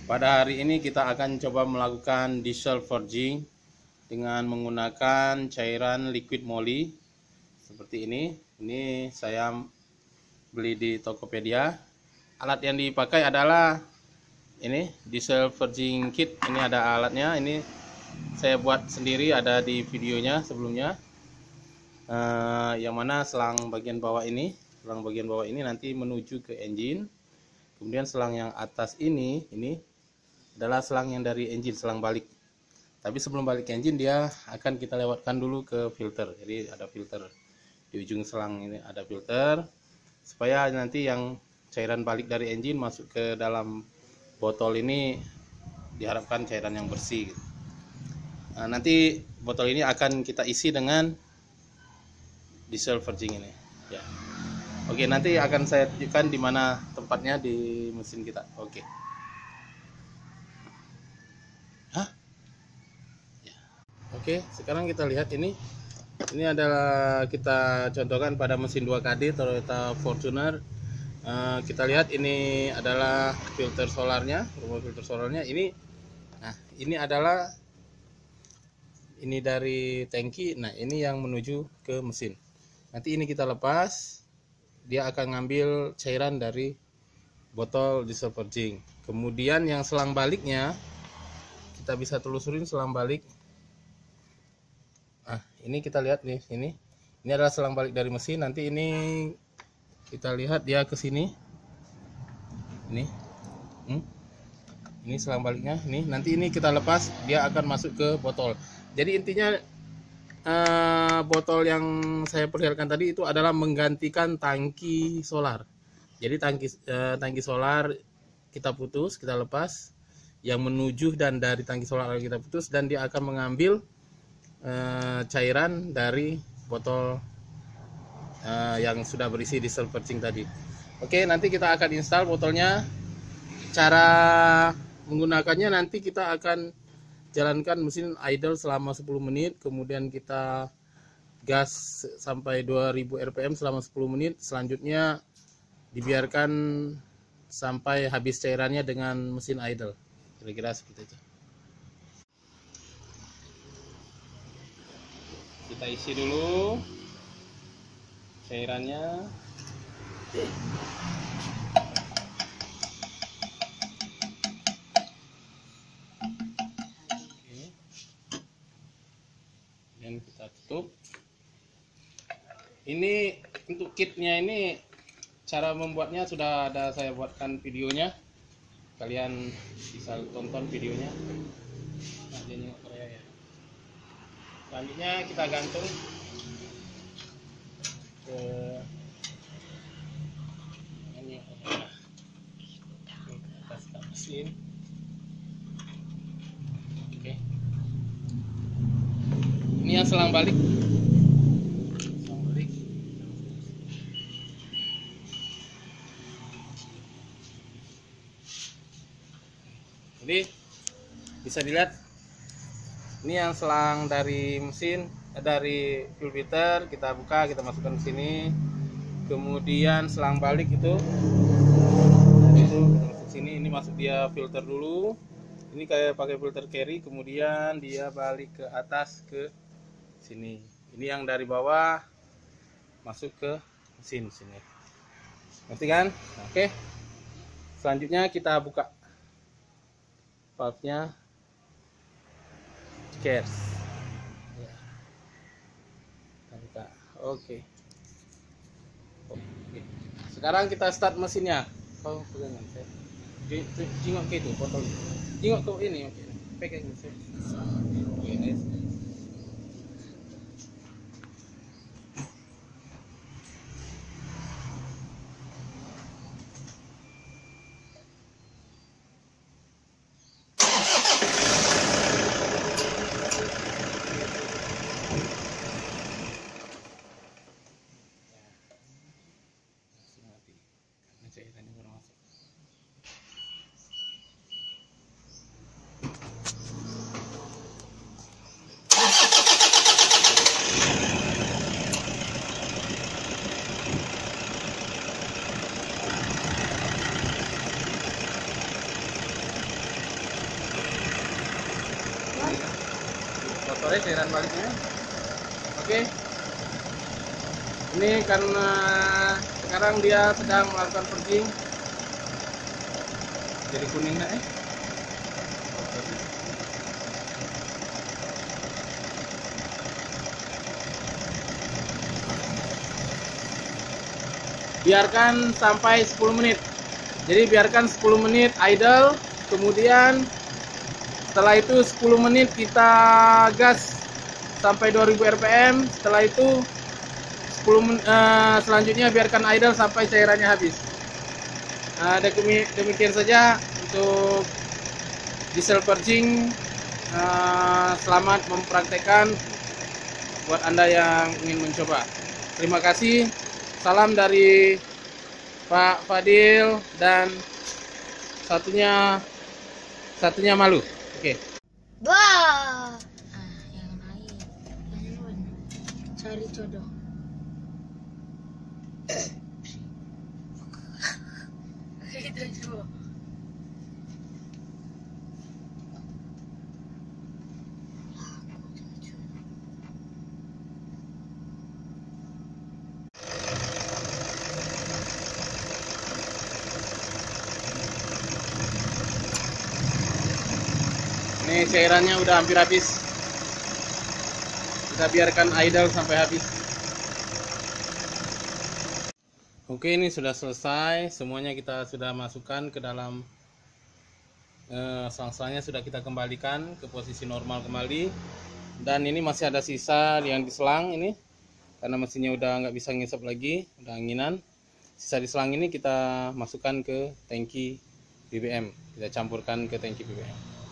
Pada hari ini kita akan coba melakukan diesel forging dengan menggunakan cairan liquid moly seperti ini. Ini saya beli di Tokopedia. Alat yang dipakai adalah ini diesel forging kit. Ini ada alatnya. Ini saya buat sendiri, ada di videonya sebelumnya. Yang mana selang bagian bawah ini nanti menuju ke engine. Kemudian selang yang atas ini adalah selang yang dari engine, selang balik. Tapi sebelum balik ke engine dia akan kita lewatkan dulu ke filter. Jadi ada filter di ujung selang ini, ada filter supaya nanti yang cairan balik dari engine masuk ke dalam botol ini, diharapkan cairan yang bersih. Nah, nanti botol ini akan kita isi dengan diesel forging ini. Ya. Oke, nanti akan saya tunjukkan di mana tempatnya di mesin kita. Oke. Oke, sekarang kita lihat ini. Ini adalah kita contohkan pada mesin 2KD Toyota Fortuner. Kita lihat ini adalah filter solarnya, rumah filter solarnya. Ini adalah dari tangki. Nah, ini yang menuju ke mesin. Nanti ini kita lepas, dia akan ngambil cairan dari botol diesel forging. Kemudian yang selang baliknya kita bisa telusurin selang balik. Ini kita lihat nih, ini adalah selang balik dari mesin. Nanti ini kita lihat dia ke sini. Ini selang baliknya. Nanti ini kita lepas, dia akan masuk ke botol. Jadi intinya botol yang saya perlihatkan tadi itu adalah menggantikan tangki solar. Jadi tangki solar kita putus, kita lepas, yang menuju dan dari tangki solar kita putus, dan dia akan mengambil cairan dari botol yang sudah berisi diesel forging tadi. Oke, nanti kita akan install botolnya. Cara menggunakannya nanti kita akan jalankan mesin idle selama 10 menit, kemudian kita gas sampai 2000 rpm selama 10 menit. Selanjutnya dibiarkan sampai habis cairannya dengan mesin idle. Kira-kira seperti itu. Kita isi dulu cairannya. Dan kita tutup. Ini untuk kitnya ini, cara membuatnya sudah ada saya buatkan videonya. Kalian bisa tonton videonya. Nah, dia nyengok Korea ya. Selanjutnya kita gantung ke atas mesin. Oke. Ini yang selang balik. Jadi bisa dilihat. Ini yang selang dari mesin, dari fuel filter, kita buka, kita masukkan ke sini. Kemudian selang balik itu kita masuk sini, ini masuk dia filter dulu. Ini kayak pakai filter carry, kemudian dia balik ke atas ke sini. Ini yang dari bawah masuk ke mesin sini. Ngerti kan? Oke. Selanjutnya kita buka valve-nya. Cheers. Ya. Oke. Sekarang kita start mesinnya. Oh, pegangan saya. Jingok ke itu botol. Jingok ke ini. Pegang mesin. Oke. sore cairan baliknya. Oke. Ini karena sekarang dia sedang melakukan purging. Jadi kuning dah Biarkan sampai 10 menit. Jadi biarkan 10 menit idle, kemudian setelah itu 10 menit kita gas sampai 2000 rpm. Setelah itu selanjutnya biarkan idle sampai cairannya habis. Demikian saja untuk diesel purging. Selamat mempraktekkan buat Anda yang ingin mencoba. Terima kasih. Salam dari Pak Fadil dan satunya Malu. Oke. Wah. Yang lain. Cari jodoh. Itu juga. Ini cairannya udah hampir habis. Kita biarkan idle sampai habis. Oke, ini sudah selesai. Semuanya kita sudah masukkan ke dalam selang-selangnya, sudah kita kembalikan ke posisi normal kembali. Dan ini masih ada sisa yang di selang ini, karena mesinnya udah nggak bisa ngisap lagi, udah anginan. Sisa di selang ini kita masukkan ke tangki BBM. Kita campurkan ke tangki BBM.